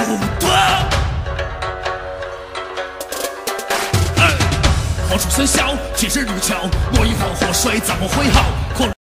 断。火出生肖，气势如潮，我一道河水怎么会好？